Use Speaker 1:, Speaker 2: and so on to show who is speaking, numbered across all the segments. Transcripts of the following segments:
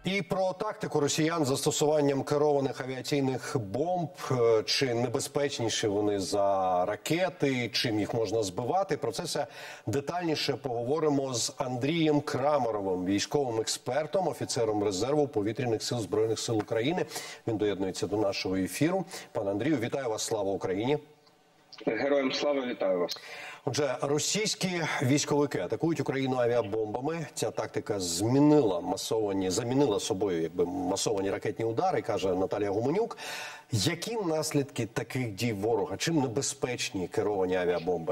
Speaker 1: І про тактику росіян з застосуванням керованих авіаційних бомб. Чи небезпечніші вони за ракети, чим їх можна збивати. Про це все детальніше поговоримо з Андрієм Крамаровим, військовим експертом, офіцером резерву Повітряних сил Збройних сил України. Він доєднується до нашого ефіру. Пане Андрію, вітаю вас, слава Україні.
Speaker 2: Героям слава, вітаю вас.
Speaker 1: Отже, російські військовики атакують Україну авіабомбами. Ця тактика замінила собою масовані ракетні удари, каже Наталія Гуменюк. Які наслідки таких дій ворога? Чим небезпечні керовані авіабомби?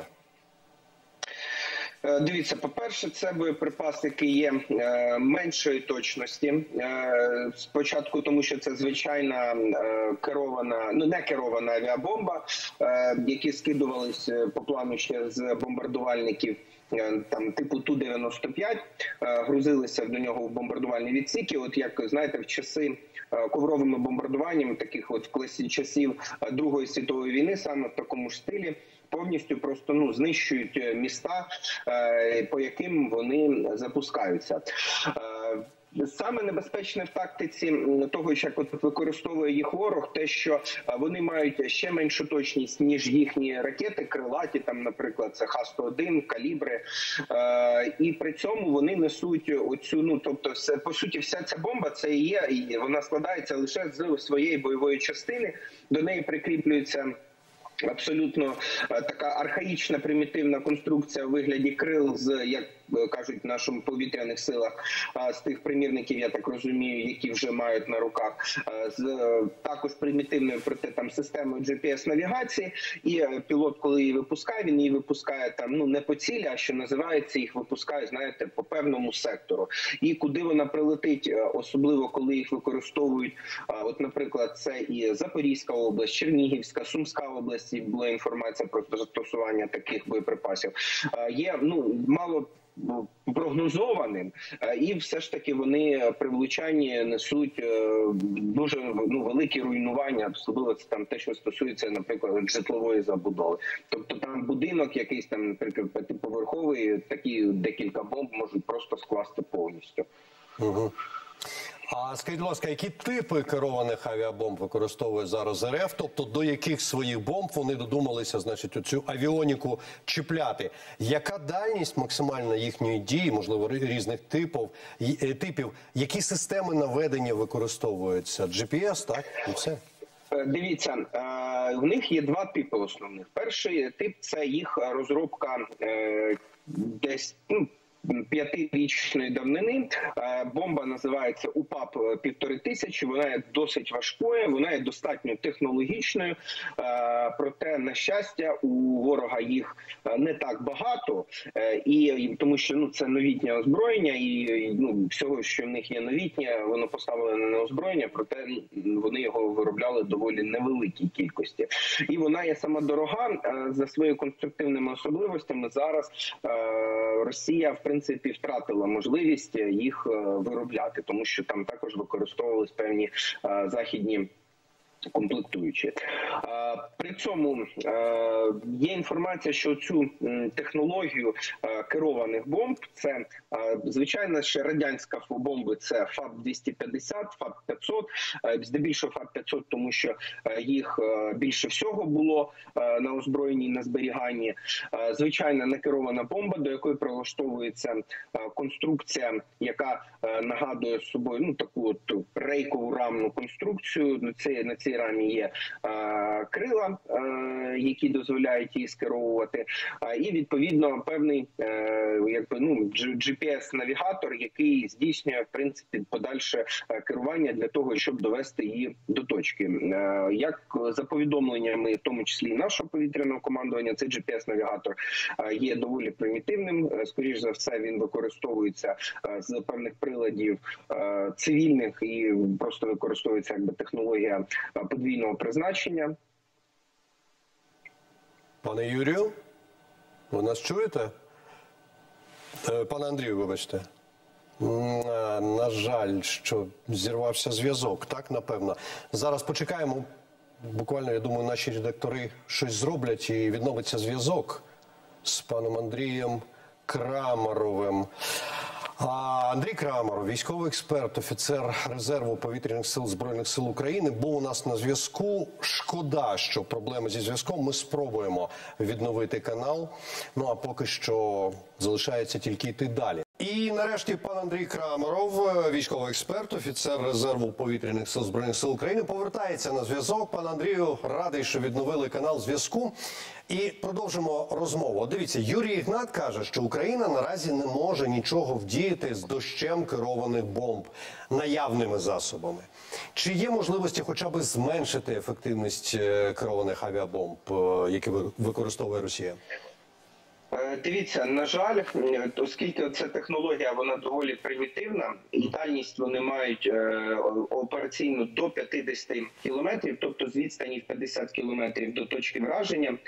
Speaker 2: Дивіться, по-перше, це боєприпас, який є меншої точності. Спочатку, тому що це звичайна не керована авіабомба, які скидувались по плану ще з бомбардувальників типу Ту-95, грузилися до нього в бомбардувальні відсіки. От як, знаєте, в часи ковровими бомбардуваннями, таких от в часів Другої світової війни, саме в такому ж стилі, повністю просто знищують міста, по яким вони запускаються. Саме небезпечне в тактиці того, як використовує їх ворог, те, що вони мають ще меншу точність, ніж їхні ракети, крилаті, наприклад, це Х-101, калібри, і при цьому вони несуть оцю, тобто, по суті, вся ця бомба, це і є, і вона складається лише з своєї бойової частини, до неї прикріплюється абсолютно така архаїчна, примітивна конструкція у вигляді крил з, як кажуть в нашому повітряних силах, з тих примірників, я так розумію, які вже мають на руках, з також примітивною, проте системою GPS-навігації. І пілот, коли її випускає, він її випускає не по цілі, а що називається, їх випускає, знаєте, по певному сектору. І куди вона прилетить, особливо коли їх використовують, от, наприклад, це і Запорізька область, Чернігівська, Сумська область, була інформація про застосування таких боєприпасів, є мало прогнозованим, і все ж таки вони при влучанні несуть дуже великі руйнування, особливо це те, що стосується, наприклад, житлової забудови. Тобто там будинок якийсь, наприклад, п'ятиповерховий, такі декілька бомб можуть просто скласти повністю.
Speaker 1: Угу. А скажіть, будь ласка, які типи керованих авіабомб використовує зараз РФ? Тобто до яких своїх бомб вони додумалися, оцю авіоніку чіпляти? Яка дальність максимальна їхньої дії, можливо, різних типів? Які системи наведення використовуються? GPS, так? І все?
Speaker 2: Дивіться, в них є два типи основних. Перший тип – це їх розробка десь 5-річної давнини. Бомба називається УПАП 1500, вона є досить важкою, вона є достатньо технологічною, проте, на щастя, у ворога їх не так багато, і тому що це новітнє озброєння, і всього, що в них є новітнє, воно поставлене на озброєння, проте вони його виробляли доволі невеликій кількості. І вона є сама дорога за своїми конструктивними особливостями. Зараз Росія, в принципі, втратила можливість їх виробляти, тому що там також використовувались певні західні комплектуючі. При цьому є інформація, що цю технологію керованих бомб, це звичайно ще радянська бомби, це ФАБ-250, ФАБ-500, здебільшого ФАБ-500, тому що їх більше всього було на озброєнні і на зберіганні. Звичайна некерована бомба, до якої прилаштовується конструкція, яка нагадує собою таку рейкову рамну конструкцію. На цій рамі є крила, які дозволяють її скеровувати, і відповідно певний GPS-навігатор, який здійснює в принципі подальше керування для того, щоб довести її до точки. Як за повідомленнями, в тому числі і нашого повітряного командування, цей GPS-навігатор є доволі примітивним. Скоріш за все, він використовується з певних приладів цивільних і просто використовується технологія подвійного призначення.
Speaker 1: Пане Юрію, ви нас чуєте? Пане Андрію, вибачте. На жаль, що зірвався зв'язок, так, напевно. Зараз почекаємо. Буквально, я думаю, наші редактори щось зроблять і відновиться зв'язок з паном Андрієм Крамаровим. Андрій Крамаров, військовий експерт, офіцер резерву повітряних сил Збройних сил України, був у нас на зв'язку. Шкода, що проблеми зі зв'язком. Ми спробуємо відновити канал. Ну а поки що залишається тільки йти далі. І нарешті пан Андрій Крамаров, військовий експерт, офіцер резерву повітряних сил Збройних сил України, повертається на зв'язок. Пан Андрію, радий, що відновили канал зв'язку. І продовжимо розмову. От дивіться, Юрій Ігнат каже, що Україна наразі не може нічого вдіяти з дощем керованих бомб наявними засобами. Чи є можливості хоча б зменшити ефективність керованих авіабомб, які використовує Росія?
Speaker 2: Дивіться, на жаль, оскільки ця технологія, вона доволі примітивна, і дальність вони мають операційну до 50 кілометрів, тобто з відстані в 50 кілометрів до точки враження,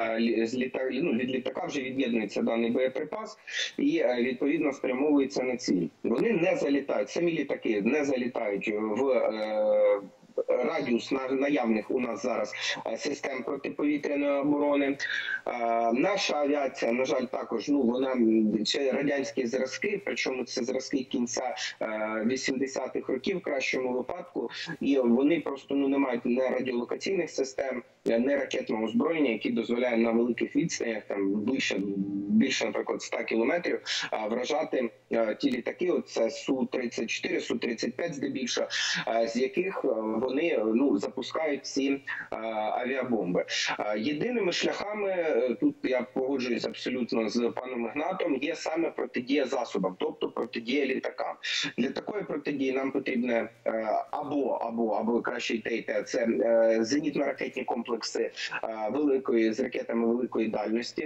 Speaker 2: від літака вже від'єднується даний боєприпас і відповідно спрямовується на ціль. Вони не залітають, самі літаки не залітають в радіус наявних у нас зараз систем протиповітряної оборони. Наша авіація, на жаль, також вона ще радянські зразки, причому це зразки кінця 80-х років в кращому випадку, і вони просто не мають не радіолокаційних систем, не ракетного озброєння, які дозволяє на великих відстанях, там більше, наприклад, 100 кілометрів, вражати ті літаки, це Су-34, Су-35 здебільшого, з яких вони запускають ці авіабомби. Єдиними шляхами, тут я погоджуюсь абсолютно з паном Ігнатом, є саме протидія засобам, тобто протидія літакам. Для такої протидії нам потрібне або краще йти, це зенітно-ракетні комплекси з ракетами великої дальності.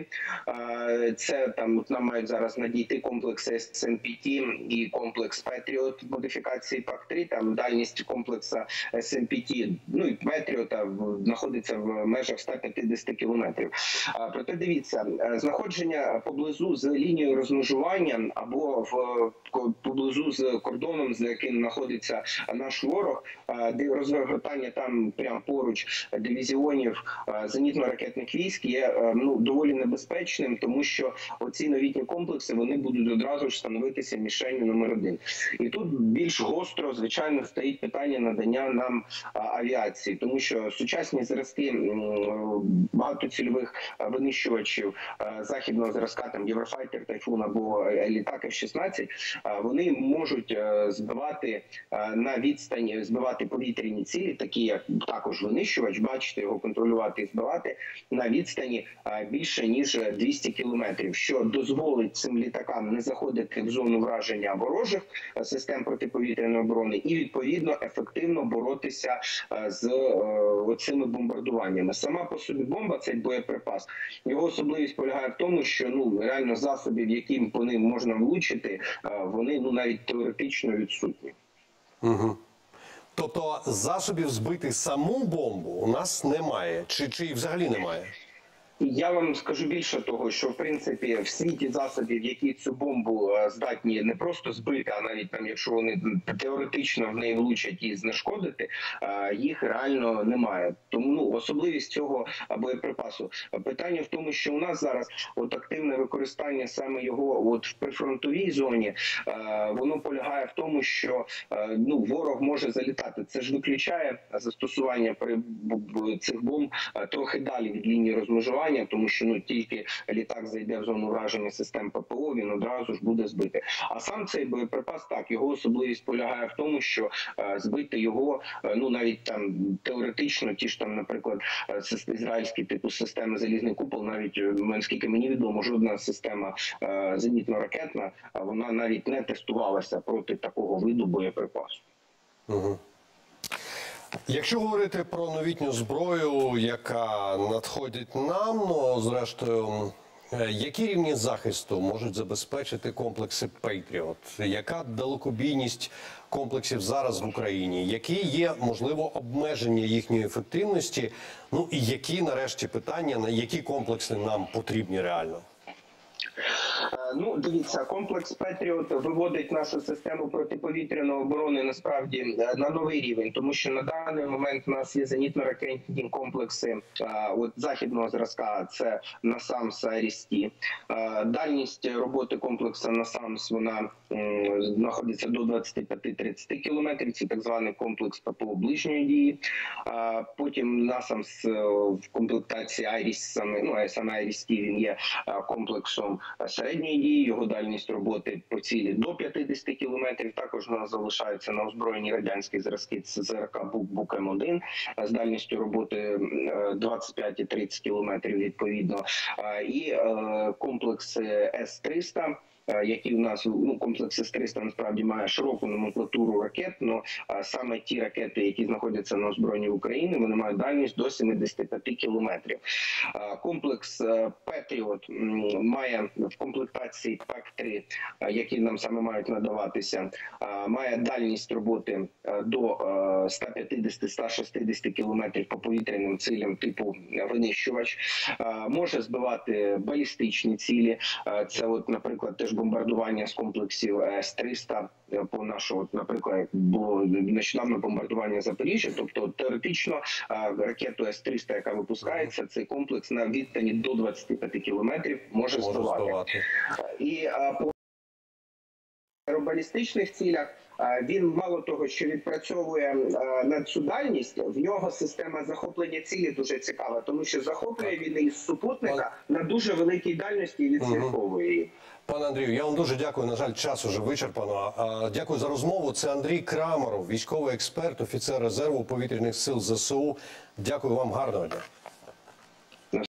Speaker 2: Це нам мають зараз надійти комплекси СМПТ і комплекс Петріот модифікації ПАК-3, там дальність комплексу СМПТ, і Петріота знаходиться в межах 150 кілометрів. Проте дивіться, знаходження поблизу з лінією розмежування або поблизу з кордоном, з яким знаходиться наш ворог, де розгортання там прямо поруч дивізіонів зенітно-ракетних військ є доволі небезпечним, тому що оці новітні комплекси, вони будуть одразу ж становитися мішенью номер 1. І тут більш гостро, звичайно, стоїть питання надання нам авіації, тому що сучасні зразки багатоцільових винищувачів західного зразка, там Єврофайтер, Тайфун або літак F-16, вони можуть збивати на відстані, збивати повітряні цілі, такі як також винищувач, бачите, його контролювати і збивати на відстані більше ніж 200 кілометрів, що дозволить цим літакам не заходити в зону враження ворожих систем протиповітряної оборони і відповідно ефективно боротися з цими бомбардуваннями. Сама по собі бомба, цей боєприпас, його особливість полягає в тому, що реально засобів, яким по ним можна влучити, вони навіть теоретично відсутні.
Speaker 1: Угу. Тобто засобів збити саму бомбу у нас немає? Чи взагалі немає?
Speaker 2: Я вам скажу більше того, що в принципі в світі засобів, які цю бомбу здатні не просто збити, а навіть там, якщо вони теоретично в неї влучать і знешкодити, їх реально немає. Тому особливість цього боєприпасу. Питання в тому, що у нас зараз активне використання саме його в прифронтовій зоні, воно полягає в тому, що ворог може залітати. Це ж виключає застосування цих бомб трохи далі від лінії розмежування, тому що тільки літак зайде в зону враження систем ППО, він одразу ж буде збитий. А сам цей боєприпас, так, його особливість полягає в тому, що збити його, навіть там теоретично, ті ж там, наприклад, ізраїльські типу системи «Залізний купол», навіть, наскільки мені відомо, жодна система зенітно-ракетна, вона навіть не тестувалася проти такого виду боєприпасу.
Speaker 1: Угу. Якщо говорити про новітню зброю, яка надходить нам, зрештою, які рівні захисту можуть забезпечити комплекси Patriot? Яка далекобійність комплексів зараз в Україні? Які є, можливо, обмеження їхньої ефективності? І які, нарешті, питання, на які комплекси нам потрібні реально?
Speaker 2: Ну, дивіться, комплекс Петріот виводить нашу систему протиповітряної оборони насправді на новий рівень, тому що на даний момент у нас є зенітно-ракетні комплекси от західного зразка, це НАСАМС, Арісті. Дальність роботи комплексу НАСАМС, вона знаходиться до 25-30 кілометрів, це так званий комплекс ППО ближньої дії. Потім НАСАМС в комплектації Айріс, саме Айрісті, він є комплексом середньої дії, його дальність роботи по цілі до 50 кілометрів. Також у нас залишаються на озброєнні радянські зразки ЗРК Бук-М1 з дальністю роботи 25 і 30 кілометрів відповідно. І комплекс С-300, які у нас, комплекс С-300 насправді має широку номенклатуру ракет, але саме ті ракети, які знаходяться на озброєнні України, вони мають дальність до 75 кілометрів. Комплекс Петріот має в комплектації ПЕК-3, які нам саме мають надаватися, має дальність роботи до 150-160 кілометрів по повітряним цілям типу винищувач, може збивати балістичні цілі, це от, наприклад, теж бомбардування з комплексів С-300 по нашому, наприклад, було нещодавно бомбардування Запоріжжя, тобто теоретично ракету С-300, яка випускається, цей комплекс на відстані до 25 кілометрів може збивати. І по аеробалістичних цілях він мало того, що відпрацьовує на цю дальність, в нього система захоплення цілі дуже цікава, тому що захоплює він із супутника на дуже великій дальності і відслідковує її.
Speaker 1: Пане Андрію, я вам дуже дякую. На жаль, час уже вичерпано. Дякую за розмову. Це Андрій Крамаров, військовий експерт, офіцер резерву повітряних сил ЗСУ. Дякую вам, гарного дня.